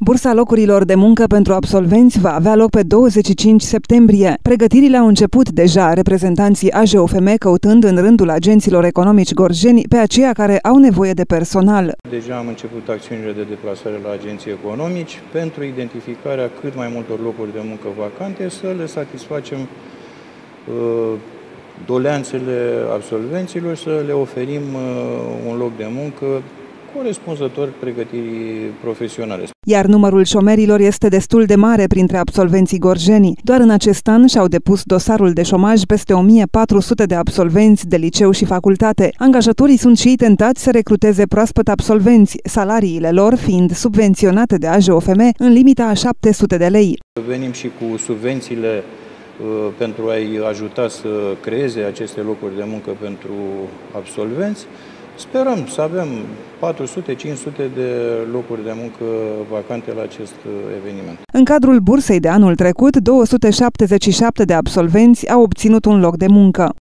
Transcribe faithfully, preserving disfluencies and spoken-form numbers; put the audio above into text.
Bursa locurilor de muncă pentru absolvenți va avea loc pe douăzeci și cinci septembrie. Pregătirile au început deja, reprezentanții A J O F M căutând în rândul agenților economici gorjeni pe aceia care au nevoie de personal. Deja am început acțiunile de deplasare la agenții economici pentru identificarea cât mai multor locuri de muncă vacante, să le satisfacem uh, doleanțele absolvenților, să le oferim uh, un loc de muncă corespunzător pregătirii profesionale. Iar numărul șomerilor este destul de mare printre absolvenții gorjeni. Doar în acest an și-au depus dosarul de șomaj peste o mie patru sute de absolvenți de liceu și facultate. Angajatorii sunt și ei tentați să recruteze proaspăt absolvenți, salariile lor fiind subvenționate de A J O F M în limita a șapte sute de lei. Venim și cu subvențiile uh, pentru a-i ajuta să creeze aceste locuri de muncă pentru absolvenți. Sperăm să avem patru sute cinci sute de locuri de muncă vacante la acest eveniment. În cadrul bursei de anul trecut, două sute șaptezeci și șapte de absolvenți au obținut un loc de muncă.